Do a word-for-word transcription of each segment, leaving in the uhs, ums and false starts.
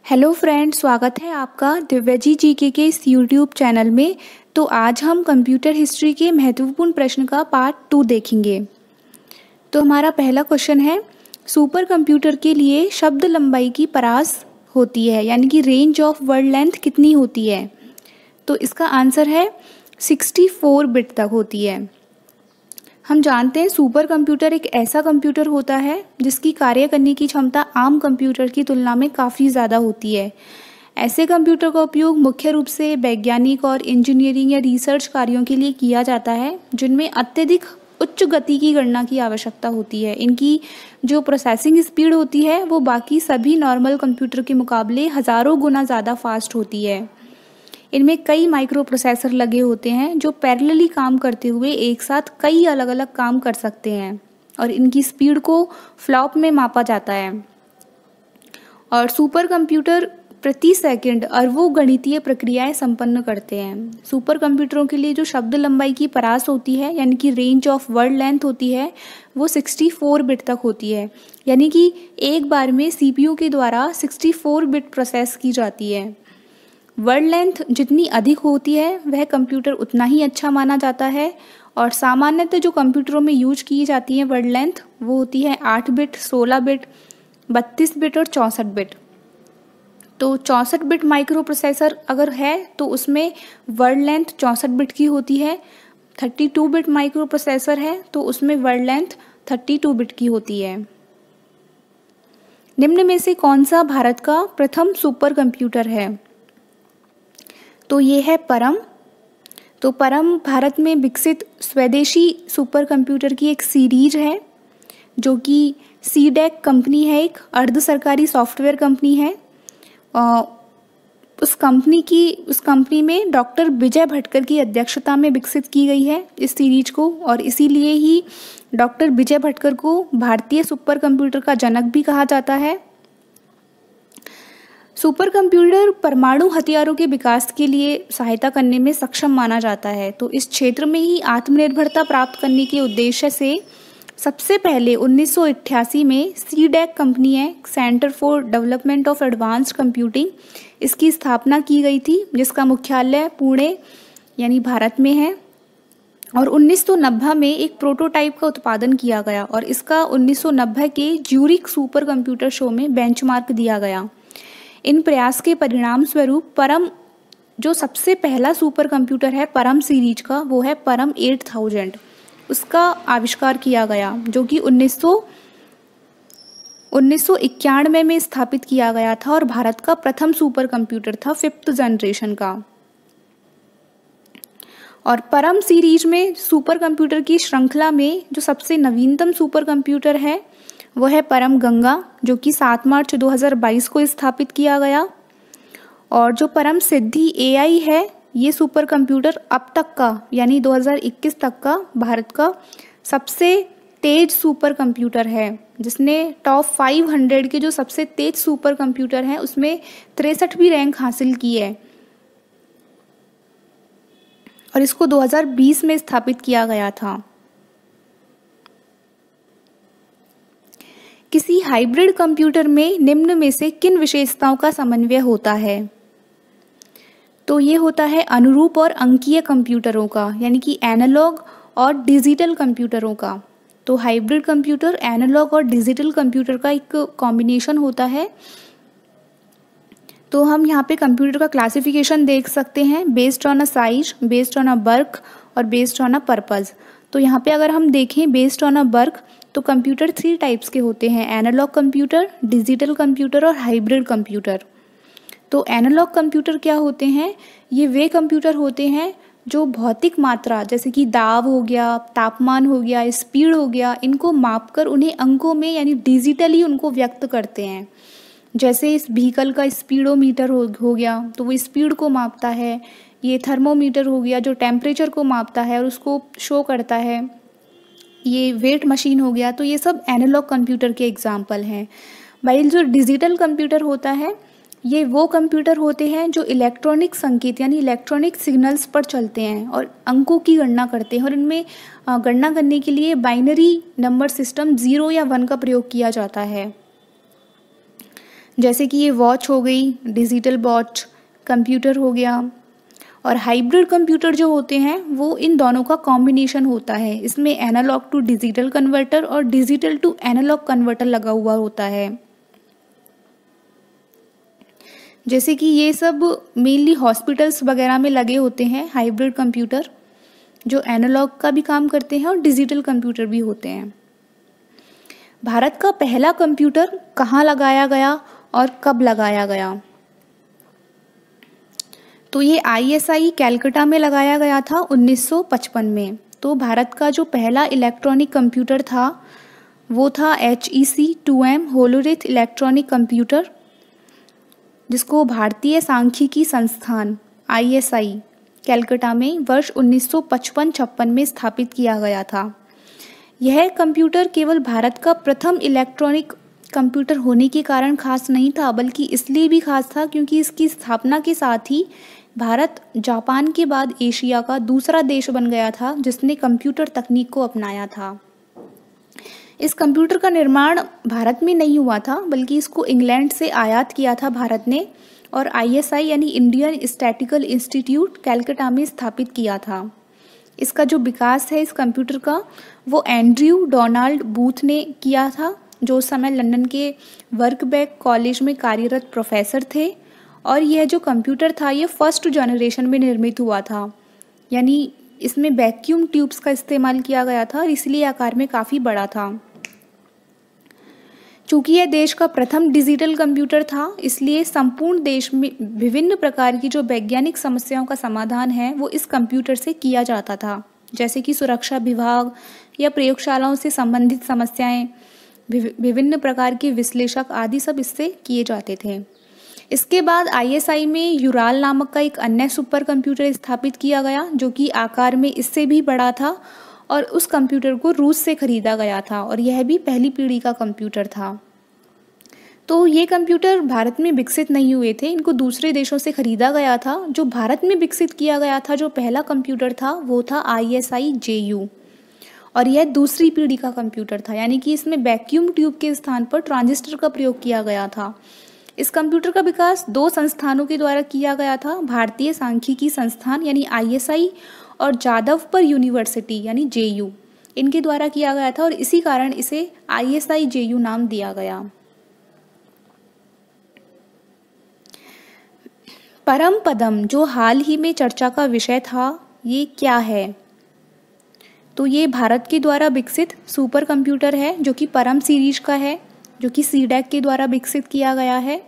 Hello friend, स्वागत है आपका दिव्याजी जीके के इस यूट्यूब चैनल में। तो आज हम कंप्यूटर हिस्ट्री के महत्वपूर्ण प्रश्न का पार्ट टू देखेंगे। तो हमारा पहला क्वेश्चन है, सुपर कंप्यूटर के लिए शब्द लंबाई की परास होती है यानी कि रेंज ऑफ वर्ड लेंथ कितनी होती है? तो इसका आंसर है सिक्सटी फोर बिट तक होती है। हम जानते हैं सुपर कंप्यूटर एक ऐसा कंप्यूटर होता है जिसकी कार्य करने की क्षमता आम कंप्यूटर की तुलना में काफ़ी ज़्यादा होती है। ऐसे कंप्यूटर का उपयोग मुख्य रूप से वैज्ञानिक और इंजीनियरिंग या रिसर्च कार्यों के लिए किया जाता है जिनमें अत्यधिक उच्च गति की गणना की आवश्यकता होती है। इनकी जो प्रोसेसिंग स्पीड होती है वो बाकी सभी नॉर्मल कंप्यूटर के मुकाबले हज़ारों गुना ज़्यादा फास्ट होती है। इनमें कई माइक्रो प्रोसेसर लगे होते हैं जो पैरेलली काम करते हुए एक साथ कई अलग अलग काम कर सकते हैं और इनकी स्पीड को फ्लॉप में मापा जाता है। और सुपर कंप्यूटर प्रति सेकंड अरबों गणितीय प्रक्रियाएं संपन्न करते हैं। सुपर कंप्यूटरों के लिए जो शब्द लंबाई की परास होती है यानी कि रेंज ऑफ वर्ड लेंथ होती है वो सिक्सटी फोर बिट तक होती है, यानी कि एक बार में सीपीयू के द्वारा सिक्सटी फोर बिट प्रोसेस की जाती है। वर्ड लेंथ जितनी अधिक होती है वह कंप्यूटर उतना ही अच्छा माना जाता है। और सामान्यतः जो कंप्यूटरों में यूज की जाती है वर्ड लेंथ वो होती है आठ बिट, सोलह बिट, बत्तीस बिट और चौंसठ बिट। तो चौंसठ बिट माइक्रो प्रोसेसर अगर है तो उसमें वर्ड लेंथ चौंसठ बिट की होती है। Thirty two bit microprocessor है तो उसमें word length thirty two bit की होती है। निम्न में से कौन सा भारत का प्रथम सुपर कंप्यूटर है? तो ये है परम। तो परम भारत में विकसित स्वदेशी सुपर कंप्यूटर की एक सीरीज है जो कि सीडेक कंपनी है, एक अर्ध सरकारी सॉफ्टवेयर कंपनी है। उस कंपनी की उस कंपनी में डॉक्टर विजय भटकर की अध्यक्षता में विकसित की गई है इस सीरीज को, और इसीलिए ही डॉक्टर विजय भटकर को भारतीय सुपर कंप्यूटर का जनक भी कहा जाता है। सुपर कंप्यूटर परमाणु हथियारों के विकास के लिए सहायता करने में सक्षम माना जाता है। तो इस क्षेत्र में ही आत्मनिर्भरता प्राप्त करने के उद्देश्य से सबसे पहले उन्नीस सौ अट्ठासी में सीडेक कंपनी है, centre for development of advanced computing, इसकी स्थापना की गई थी जिसका मुख्यालय पुणे यानी भारत में है। और उन्नीस सौ नब्बे में एक प्रोटोटाइप का उत्पादन किया गया और इसका उन्नीस सौ नब्बे के ज्यूरिख सुपर कंप्यूटर शो में बेंचमार्क दिया गया। इन प्रयास के परिणाम स्वरूप परम जो सबसे पहला सुपर कंप्यूटर है परम सीरीज का वो है परम एट थाउजेंड, उसका आविष्कार किया गया जो कि उन्नीस सौ उन्नीस सौ इक्यानवे में स्थापित किया गया था और भारत का प्रथम सुपर कंप्यूटर था फिफ्थ जनरेशन का। और परम सीरीज में सुपर कंप्यूटर की श्रृंखला में जो सबसे नवीनतम सुपर कंप्यूटर है वो है परम गंगा जो कि सात मार्च दो हज़ार बाईस को स्थापित किया गया। और जो परम सिद्धि एआई है ये सुपर कंप्यूटर अब तक का यानी दो हज़ार इक्कीस तक का भारत का सबसे तेज सुपर कंप्यूटर है, जिसने टॉप फाइव हंड्रेड के जो सबसे तेज सुपर कंप्यूटर हैं उसमें तिरसठवीं रैंक हासिल की है और इसको दो हज़ार बीस में स्थापित किया गया था। किसी हाइब्रिड कंप्यूटर में निम्न में से किन विशेषताओं का समन्वय होता है? तो ये होता है अनुरूप और अंकीय कंप्यूटरों का यानी कि एनालॉग और डिजिटल कंप्यूटरों का। तो हाइब्रिड कंप्यूटर एनालॉग और डिजिटल कंप्यूटर का एक कॉम्बिनेशन होता है। तो हम यहाँ पे कंप्यूटर का क्लासिफिकेशन देख सकते हैं based on a size, based on a work और बेस्ड ऑन अ पर्पज़। तो यहाँ पे अगर हम देखें बेस्ड ऑन अ वर्क तो कंप्यूटर थ्री टाइप्स के होते हैं, एनालॉग कंप्यूटर, डिजिटल कंप्यूटर और हाइब्रिड कंप्यूटर। तो एनालॉग कंप्यूटर क्या होते हैं? ये वे कंप्यूटर होते हैं जो भौतिक मात्रा जैसे कि दाब हो गया, तापमान हो गया, स्पीड हो गया, इनको मापकर उन्हें अंकों में यानी डिजिटली उनको व्यक्त करते हैं। जैसे इस व्हीकल का स्पीडोमीटर हो, हो गया तो वो स्पीड को मापता है। ये थर्मोमीटर हो गया जो टेम्परेचर को मापता है और उसको शो करता है। ये वेट मशीन हो गया। तो ये सब एनालॉग कंप्यूटर के एग्जाम्पल हैं। भाई जो डिजिटल कंप्यूटर होता है ये वो कंप्यूटर होते हैं जो इलेक्ट्रॉनिक संकेत यानी इलेक्ट्रॉनिक सिग्नल्स पर चलते हैं और अंकों की गणना करते हैं और इनमें गणना करने के लिए बाइनरी नंबर सिस्टम ज़ीरो या वन का प्रयोग किया जाता है। जैसे कि ये वॉच हो गई, डिजिटल वॉच, कंप्यूटर हो गया। और हाइब्रिड कंप्यूटर जो होते हैं वो इन दोनों का कॉम्बिनेशन होता है। इसमें एनालॉग टू डिजिटल कन्वर्टर और डिजिटल टू एनालॉग कन्वर्टर लगा हुआ होता है। जैसे कि ये सब मेनली हॉस्पिटल्स वगैरह में लगे होते हैं हाइब्रिड कंप्यूटर, जो एनालॉग का भी काम करते हैं और डिजिटल कंप्यूटर भी होते हैं। भारत का पहला कंप्यूटर कहाँ लगाया गया और कब लगाया गया? तो ये आई एस आई कैलकाटा में लगाया गया था उन्नीस सौ पचपन में। तो भारत का जो पहला इलेक्ट्रॉनिक कंप्यूटर था वो था H E C two M Hollerith electronic computer, जिसको भारतीय सांख्यिकी संस्थान आई एस आई कैलकाटा में वर्ष उन्नीस सौ पचपन छप्पन में स्थापित किया गया था। यह कंप्यूटर केवल भारत का प्रथम इलेक्ट्रॉनिक कंप्यूटर होने के कारण खास नहीं था, बल्कि इसलिए भी खास था क्योंकि इसकी स्थापना के साथ ही भारत जापान के बाद एशिया का दूसरा देश बन गया था जिसने कंप्यूटर तकनीक को अपनाया था। इस कंप्यूटर का निर्माण भारत में नहीं हुआ था, बल्कि इसको इंग्लैंड से आयात किया था भारत ने, और आई एस आई यानी इंडियन स्टैटिकल इंस्टीट्यूट कैलकाटा में स्थापित किया था। इसका जो विकास है इस कंप्यूटर का वो एंड्रयू डोनाल्ड बूथ ने किया था, जो उस समय लंदन के वर्कबैक कॉलेज में कार्यरत प्रोफेसर थे। और यह जो कंप्यूटर था ये फर्स्ट जनरेशन में निर्मित हुआ था, यानी इसमें वैक्यूम ट्यूब्स का इस्तेमाल किया गया था और इसलिए आकार में काफ़ी बड़ा था। चूँकि यह देश का प्रथम डिजिटल कंप्यूटर था, इसलिए संपूर्ण देश में विभिन्न प्रकार की जो वैज्ञानिक समस्याओं का समाधान है वो इस कंप्यूटर से किया जाता था, जैसे कि सुरक्षा विभाग या प्रयोगशालाओं से संबंधित समस्याएं, विभिन्न प्रकार के विश्लेषक आदि सब इससे किए जाते थे। इसके बाद आई एस आई में यूराल नामक का एक अन्य सुपर कंप्यूटर स्थापित किया गया, जो कि आकार में इससे भी बड़ा था, और उस कंप्यूटर को रूस से खरीदा गया था और यह भी पहली पीढ़ी का कंप्यूटर था। तो ये कंप्यूटर भारत में विकसित नहीं हुए थे, इनको दूसरे देशों से खरीदा गया था। जो भारत में विकसित किया गया था जो पहला कंप्यूटर था वो था I S I J you, और यह दूसरी पीढ़ी का कंप्यूटर था, यानी कि इसमें वैक्यूम ट्यूब के स्थान पर ट्रांजिस्टर का प्रयोग किया गया था। इस कंप्यूटर का विकास दो संस्थानों के द्वारा किया गया था, भारतीय सांख्यिकी संस्थान यानी आई एस आई और जादवपुर यूनिवर्सिटी यानी जे यू, इनके द्वारा किया गया था, और इसी कारण इसे I S I J you नाम दिया गया। परम पदम जो हाल ही में चर्चा का विषय था, ये क्या है? तो ये भारत के द्वारा विकसित सुपर कंप्यूटर है जो कि परम सीरीज का है, जो कि सी डैक के द्वारा विकसित किया गया है।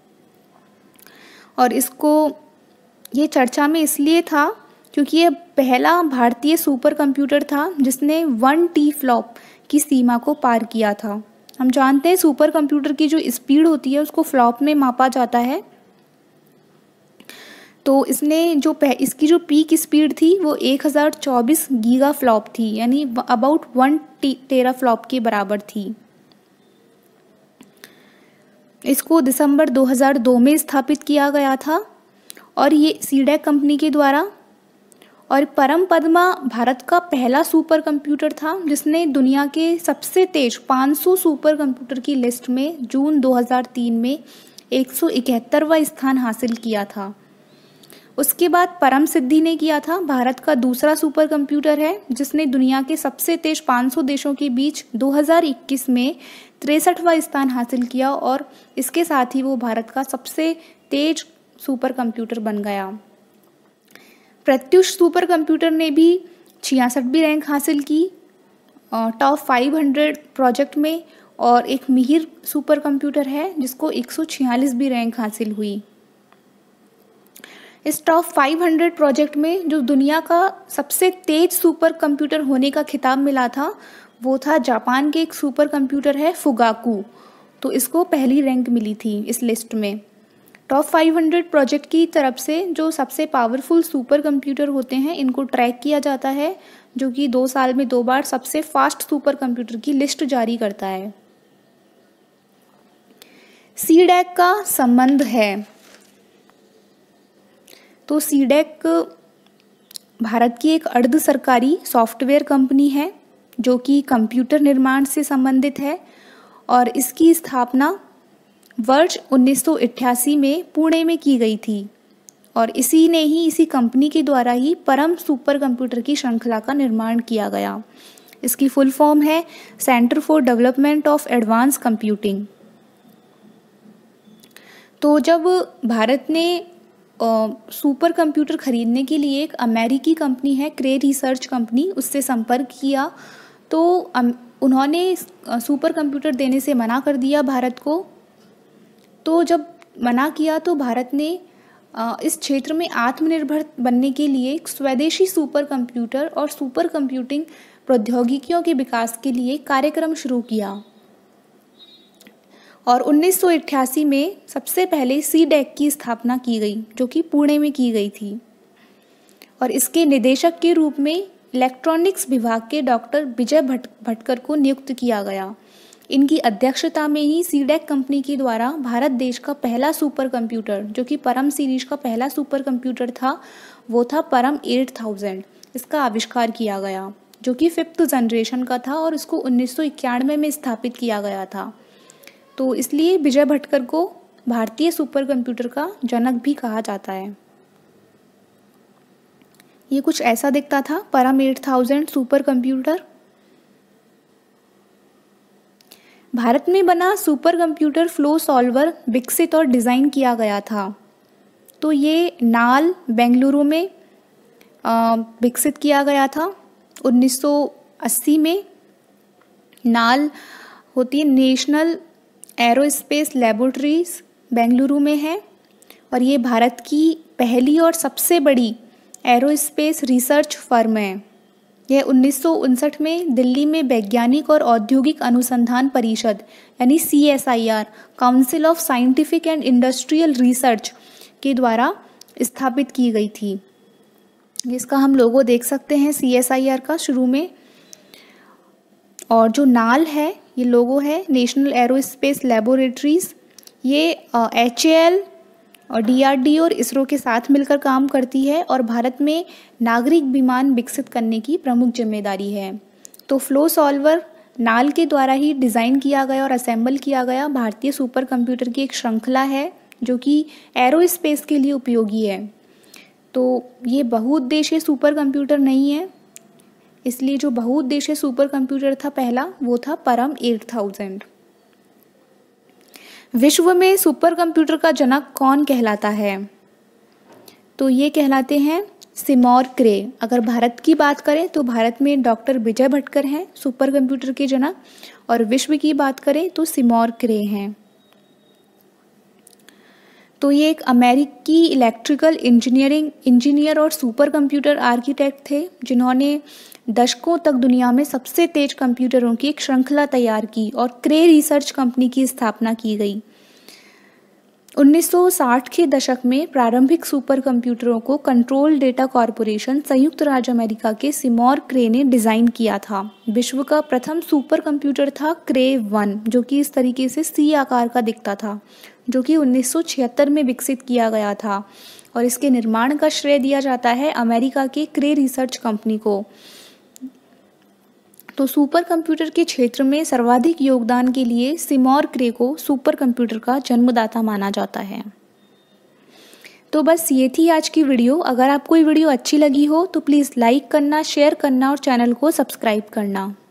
और इसको ये चर्चा में इसलिए था क्योंकि ये पहला भारतीय सुपर कंप्यूटर था जिसने वन टी फ्लॉप की सीमा को पार किया था। हम जानते हैं सुपर कंप्यूटर की जो स्पीड होती है उसको फ्लॉप में मापा जाता है। तो इसने जो इसकी जो पीक स्पीड थी वो एक हज़ार चौबीस गीगा फ्लॉप थी, यानी अबाउट वन टेरा फ्लॉप के बराबर थी। इसको दिसंबर दो हज़ार दो में स्थापित किया गया था और ये सी डैक कंपनी के द्वारा। और परम पद्मा भारत का पहला सुपर कंप्यूटर था जिसने दुनिया के सबसे तेज पाँच सौ सुपर कंप्यूटर की लिस्ट में जून दो हज़ार तीन में एक सौ इकहत्तरवां स्थान हासिल किया था। उसके बाद परम सिद्धि ने किया था, भारत का दूसरा सुपर कंप्यूटर है जिसने दुनिया के सबसे तेज पाँच सौ देशों के बीच दो हज़ार इक्कीस में तिरसठवां स्थान हासिल किया और इसके साथ ही वो भारत का सबसे तेज सुपर कंप्यूटर बन गया। प्रत्युष सुपर कंप्यूटर ने भी छियासठवीं रैंक हासिल की टॉप पाँच सौ प्रोजेक्ट में, और एक मिहिर सुपर कंप्यूटर है जिसको एक सौ छियालीसवीं रैंक हासिल हुई। इस टॉप पाँच सौ प्रोजेक्ट में जो दुनिया का सबसे तेज सुपर कंप्यूटर होने का खिताब मिला था वो था जापान के एक सुपर कंप्यूटर है फुगाकू, तो इसको पहली रैंक मिली थी इस लिस्ट में। टॉप पाँच सौ प्रोजेक्ट की तरफ से जो सबसे पावरफुल सुपर कंप्यूटर होते हैं इनको ट्रैक किया जाता है, जो कि दो साल में दो बार सबसे फास्ट सुपर कंप्यूटर की लिस्ट जारी करता है। सी डैक का संबंध है, तो सी डैक भारत की एक अर्ध सरकारी सॉफ्टवेयर कंपनी है जो कि कंप्यूटर निर्माण से संबंधित है और इसकी स्थापना वर्ष उन्नीस सौ अट्ठासी में पुणे में की गई थी और इसी ने ही इसी कंपनी के द्वारा ही परम सुपर कंप्यूटर की श्रृंखला का निर्माण किया गया। इसकी फुल फॉर्म है centre for development of advance computing. तो जब भारत ने आ, सुपर कंप्यूटर खरीदने के लिए एक अमेरिकी कंपनी है क्रे रिसर्च कंपनी, उससे संपर्क किया तो अम, उन्होंने सुपर कंप्यूटर देने से मना कर दिया भारत को। तो जब मना किया तो भारत ने आ, इस क्षेत्र में आत्मनिर्भर बनने के लिए एक स्वदेशी सुपर कंप्यूटर और सुपर कंप्यूटिंग प्रौद्योगिकियों के विकास के लिए कार्यक्रम शुरू किया और उन्नीस सौ अट्ठासी में सबसे पहले सी डैक की स्थापना की गई जो कि पुणे में की गई थी और इसके निदेशक के रूप में इलेक्ट्रॉनिक्स विभाग के डॉक्टर विजय भट भटकर को नियुक्त किया गया। इनकी अध्यक्षता में ही सी डैक कंपनी के द्वारा भारत देश का पहला सुपर कंप्यूटर, जो कि परम सीरीज का पहला सुपर कंप्यूटर था, वो था परम एट थाउजेंड। इसका आविष्कार किया गया जो कि फिफ्थ जनरेशन का था और इसको उन्नीस सौ इक्यानवे में स्थापित किया गया था। तो इसलिए विजय भटकर को भारतीय सुपर कंप्यूटर का जनक भी कहा जाता है। ये कुछ ऐसा दिखता था Param eight thousand super computer. Bharat में बना सुपर कंप्यूटर फ्लो सॉल्वर विकसित और डिज़ाइन किया गया था। तो ये नाल बेंगलुरु में विकसित किया गया था उन्नीस सौ अस्सी में। नाल होती है नेशनल एरोस्पेस लैबोरेटरीज, बेंगलुरु में है और ये भारत की पहली और सबसे बड़ी एरोस्पेस रिसर्च फर्म है। यह उन्नीस सौ उनसठ में दिल्ली में वैज्ञानिक और औद्योगिक अनुसंधान परिषद यानी C S I R council of scientific and industrial research के द्वारा स्थापित की गई थी। जिसका हम लोगो देख सकते हैं सी एस आई आर का शुरू में। और जो नाल है ये लोगो है नेशनल एरोस्पेस लैबोरेटरीज। ये एच ए एल और डी आर डी ओ और इसरो के साथ मिलकर काम करती है और भारत में नागरिक विमान विकसित करने की प्रमुख जिम्मेदारी है। तो फ्लो सॉल्वर नाल के द्वारा ही डिज़ाइन किया गया और असेंबल किया गया भारतीय सुपर कंप्यूटर की एक श्रृंखला है जो कि एरोस्पेस के लिए उपयोगी है। तो ये बहुउद्देशीय सुपर कंप्यूटर नहीं है, इसलिए जो बहुउद्देशीय सुपर कंप्यूटर था पहला वो था परम एट थाउजेंड। विश्व में सुपर कंप्यूटर का जनक कौन कहलाता है? तो ये कहलाते हैं सिमोर क्रे। अगर भारत की बात करें तो भारत में डॉक्टर विजय भटकर हैं सुपर कंप्यूटर के जनक, और विश्व की बात करें तो सिमोर क्रे हैं। तो ये एक अमेरिकी इलेक्ट्रिकल इंजीनियरिंग इंजीनियर और सुपर कंप्यूटर आर्किटेक्ट थे जिन्होंने दशकों तक दुनिया में सबसे तेज कंप्यूटरों की एक श्रृंखला तैयार की और क्रे रिसर्च कंपनी की स्थापना की गई। उन्नीस सौ साठ के दशक में प्रारंभिक सुपर कंप्यूटरों को कंट्रोल डेटा कॉरपोरेशन संयुक्त राज्य अमेरिका के सिमोर क्रे ने डिज़ाइन किया था। विश्व का प्रथम सुपर कंप्यूटर था क्रे वन, जो कि इस तरीके से सी आकार का दिखता था, जो कि उन्नीस सौ छिहत्तर में विकसित किया गया था और इसके निर्माण का श्रेय दिया जाता है अमेरिका के क्रे रिसर्च कंपनी को। तो सुपर कंप्यूटर के क्षेत्र में सर्वाधिक योगदान के लिए सिमोर क्रे को सुपर कंप्यूटर का जन्मदाता माना जाता है। तो बस ये थी आज की वीडियो। अगर आपको ये वीडियो अच्छी लगी हो तो प्लीज़ लाइक करना, शेयर करना और चैनल को सब्सक्राइब करना।